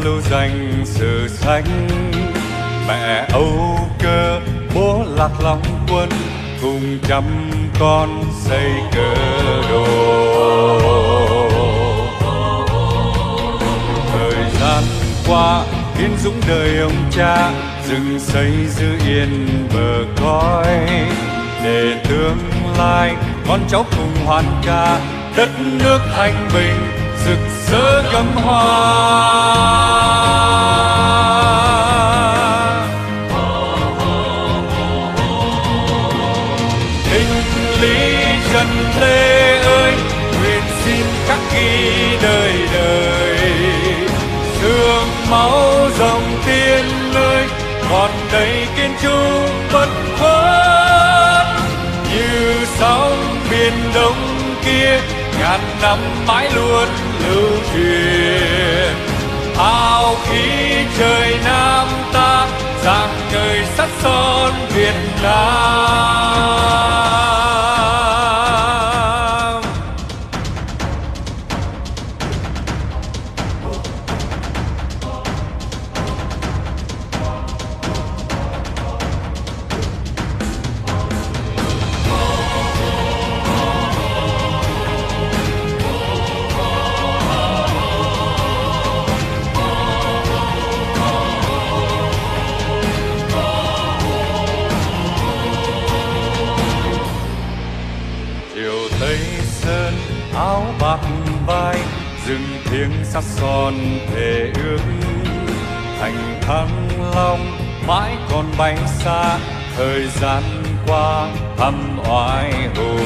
lưu danh sử sách. Mẹ Âu Cơ, bố Lạc Long Quân, cùng trăm con xây Cơ đồ. Thời gian qua Yên Dũng đời ông cha, dựng xây giữ yên bờ cõi, để tương lai con cháu cùng hoan ca, đất nước thanh bình rực rỡ gấm hoa. Trần Lê ơi, nguyện xin khắc ghi đời đời, xương máu dòng tiên ơi, còn đầy kiên trung bất khuất. Như sóng biển đông kia, ngàn năm mãi luôn lưu truyền. Hào khí trời Nam ta, rạng ngời sắt son Việt Nam. Áo bạc vai rừng thiêng sắt son thề ước, thành Thăng Long mãi còn bay xa, thời gian qua thăm oai hùng.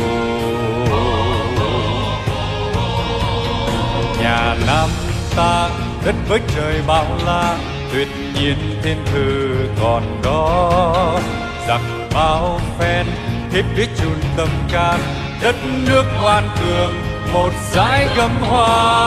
Nhà Nam ta đất với trời bao la, tuyệt nhiên thiên thư còn đó. Giặc bao phen thiếp tuyết chun tâm can, đất nước ngoan cường một dải gấm hoa.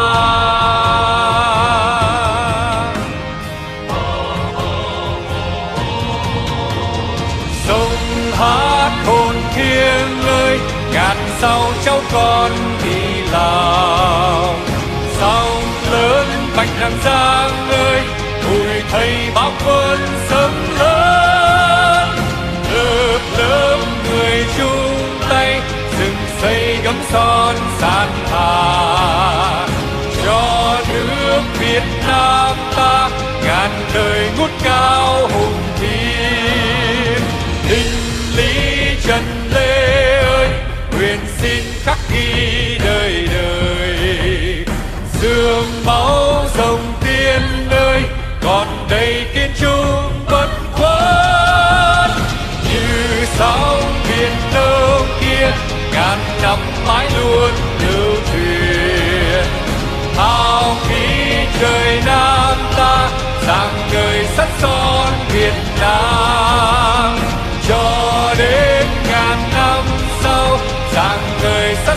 Sông hát hồn thiêng ơi, ngàn sau cháu con đi làm. Sông lớn bạch đằng Giang ơi, tuổi thầy báo quân sớm lớn. Lớp lớp người chung tay, dựng xây gấm son san hà, cho nước Việt Nam ta ngàn đời ngút cao hùng thiên. Đinh Lý Trần Lê ơi, nguyện xin khắc ghi đời đời, xương máu dòng tiên ơi, còn đầy kiên trung bất khuất. Như sóng biển đông kia, ngàn năm mãi luôn lưu truyền. Hào khí trời Nam ta, rạng ngời sắt son Việt Nam. Cho đến ngàn năm sau, rạng ngời sắt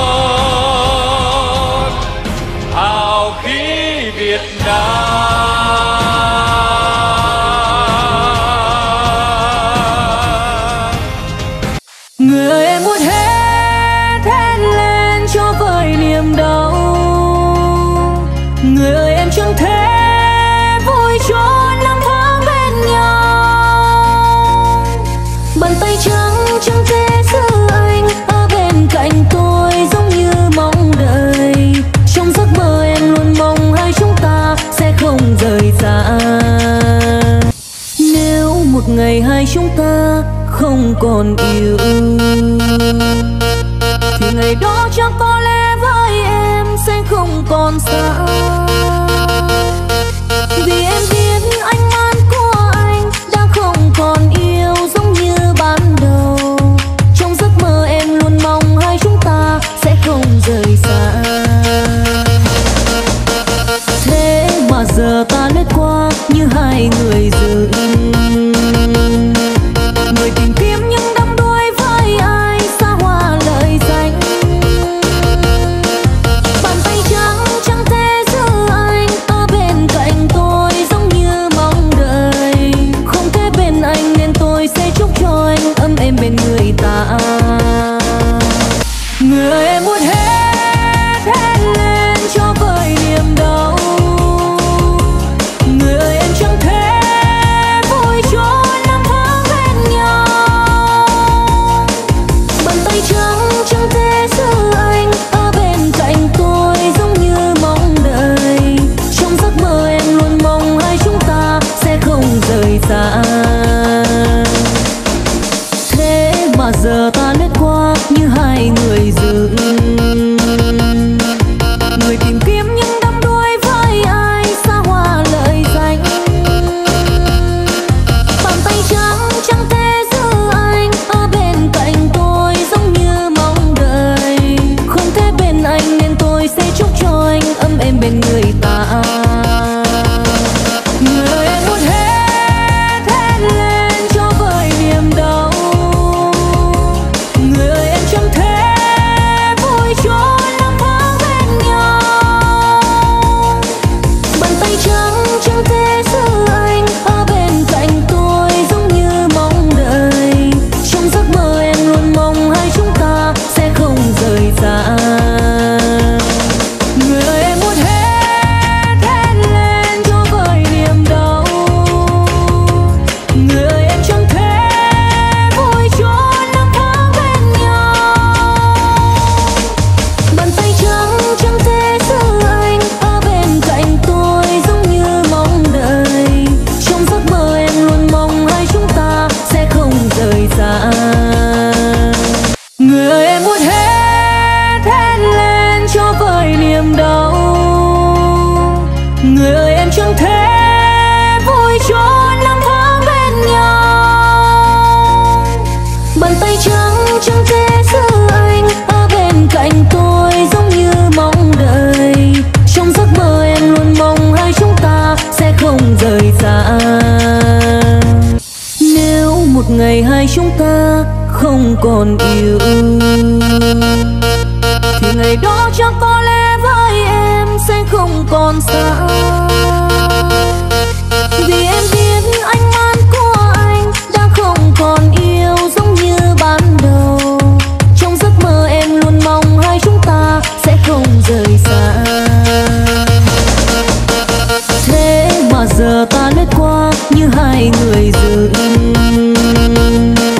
son hào khí Việt Nam. Người ơi em muốn hét lên cho vơi niềm đau. Người ơi em chẳng thể vui cho năm tháng bên nhau. Bàn tay trắng chẳng thể giữ anh ở bên cạnh tôi, giống như mong đợi. Trong giấc mơ em luôn mong hai chúng ta sẽ không rời xa. Nếu một ngày hai chúng ta không còn yêu, thì ngày đó chắc có lẽ với em sẽ không còn xa. Vì em biết ánh mắt của anh đã không còn yêu giống như ban đầu. Trong giấc mơ em luôn mong hai chúng ta sẽ không rời xa. Thế mà giờ ta lướt qua như hai người dưng, người tìm kiếm những đắm đuối với ai xa hoa lời danh. Bàn tay trắng chẳng thể giữ anh ở bên cạnh tôi, giống như ngày hai chúng ta không còn yêu, thì ngày đó chắc có lẽ với em sẽ không còn xa. Vì em biết ánh mắt của anh đã không còn yêu giống như ban đầu. Trong giấc mơ em luôn mong hai chúng ta sẽ không rời xa. Thế mà giờ ta lướt qua như hai người dưng,